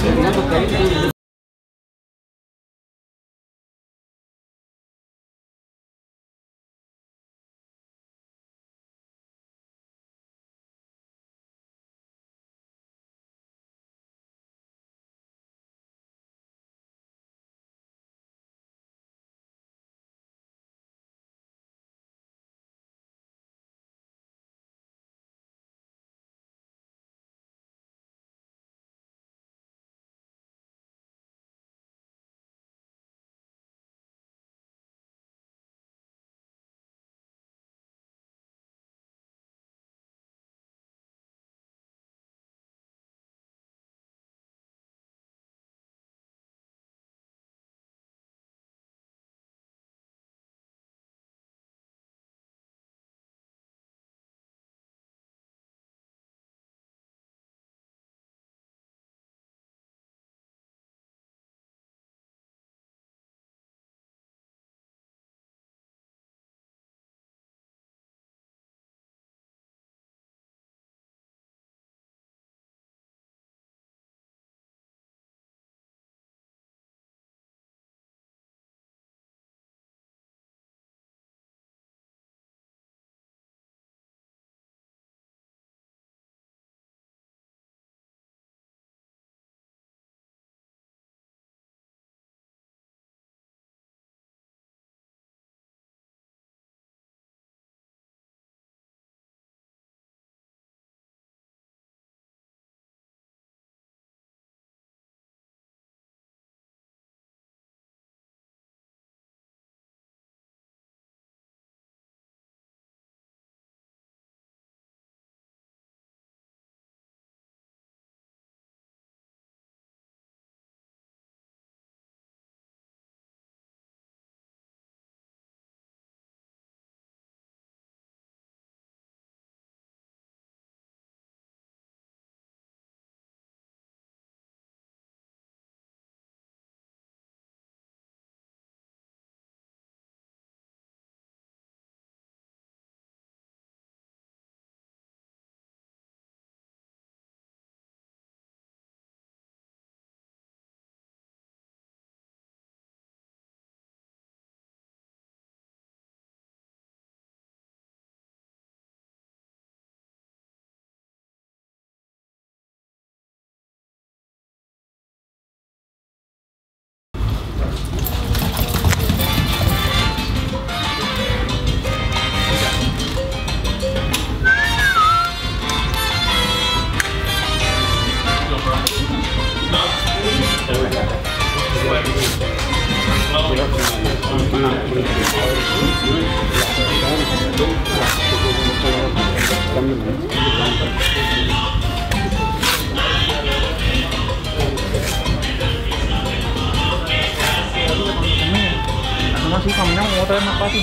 Así caminamos otra vez más fácil.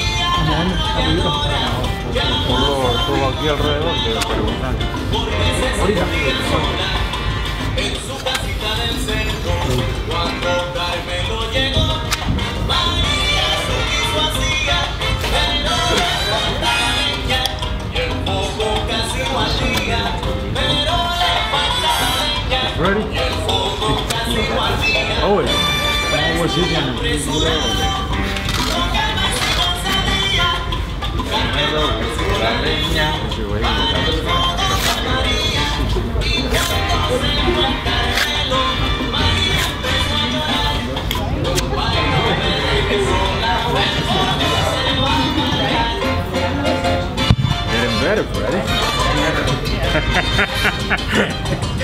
Todo aquí alrededor de preguntar. Ahorita. En su casita del centro, cuando Carmelo llegó, María su quiso hacía, pero le faltaba leña, y el fuego casi no hacía, pero le faltaba leña, y el fuego casi no hacía. Oh, ¿cómo se llama? La leña, getting better, Freddy.